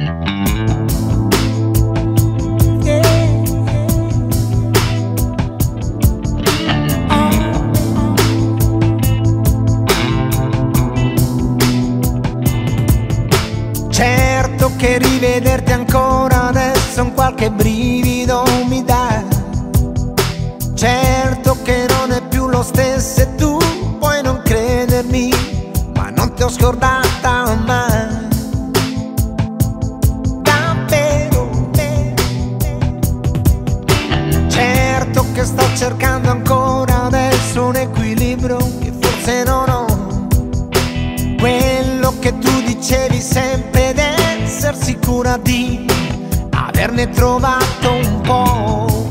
Certo che rivederti ancora adesso un qualche brivido mi dà. Certo che non è più lo stesso e tu puoi non credermi, ma non ti ho scordata mai. Davvero. Certo che sto cercando ancora adesso un equilibrio che forse non ho. Quello che tu dicevi sempre ed essere sicura di averne trovato un po'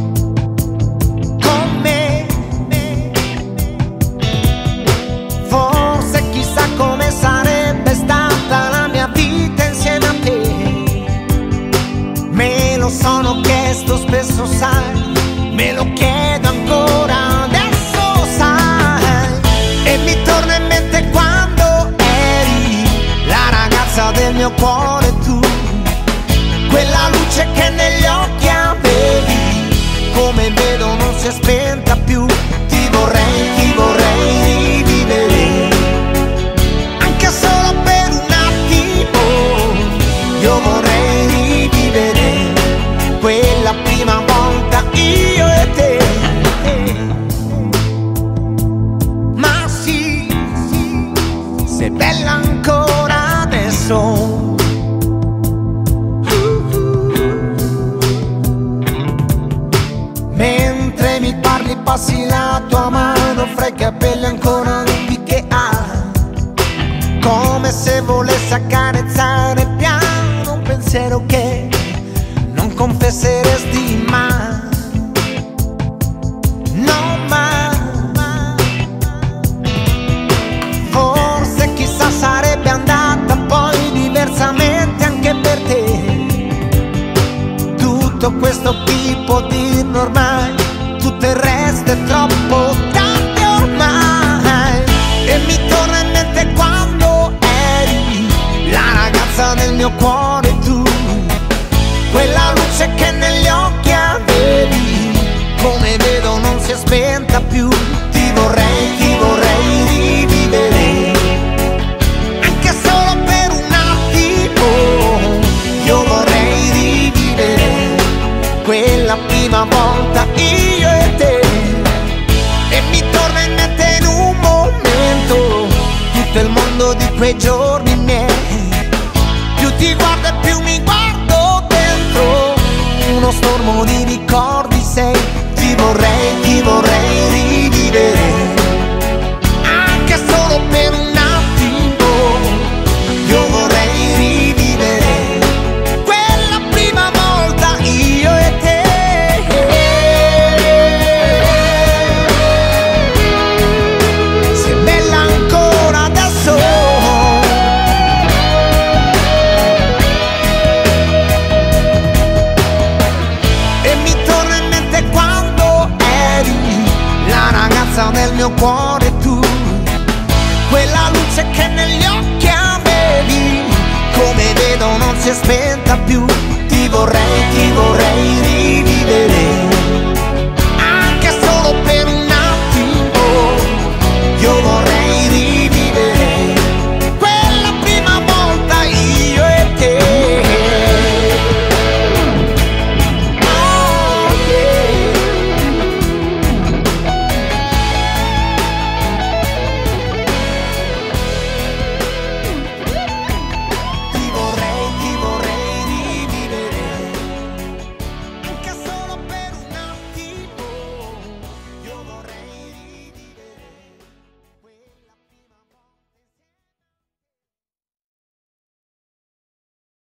con me. Forse chissà come sarebbe stata la mia vita insieme a te. Me lo sono chiesto spesso, sai, me lo chiedo ancora adesso, sai. E mi torna in mente quando la ragazza del mio cuore, tu, quella luce che negli occhi avevi, come vedo non si è spenta più. Ti vorrei rivivere, anche solo per un attimo. Io vorrei rivivere quella prima volta, io e te. Ma sì, sei bella ancora adesso. Mentre mi parli passi la tua mano fra i capelli ancora lunghi che ha, come se volesse accarezzare piano un pensiero che non confesseresti mai. No, mai. Forse chissà sarebbe andata poi diversamente anche per te. Tutto questo chi può dirlo ormai? Tutto il resto è troppo tardi ormai. E mi torna in mente quando eri la ragazza del mio cuore, tu, quella luce che negli occhi avevi, come vedo non si è spenta più. Ti vorrei rivivere, anche solo per un attimo. Io vorrei rivivere quella prima volta, io e te. E mi torna in mente in un momento tutto il mondo di quei giorni miei. Più ti guardo e più mi guardo dentro uno stormo di ricordi sei. Ti vorrei rivivere, anche solo per un attimo. Io vorrei rivivere quella prima volta, io e te. Sei bella ancora adesso. E mi torna in mente quando eri la ragazza del mio cuore, tu, quella luce che negli occhi avevi, come vedo non si è spenta più. Ti vorrei rivivere,